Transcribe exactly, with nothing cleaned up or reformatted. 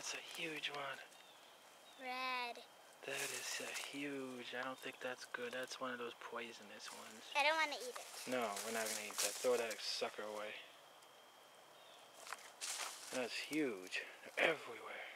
That's a huge one. Red. That is a huge. I don't think that's good. That's one of those poisonous ones. I don't want to eat it. No, we're not gonna eat that. Throw that sucker away. That's huge. They're everywhere.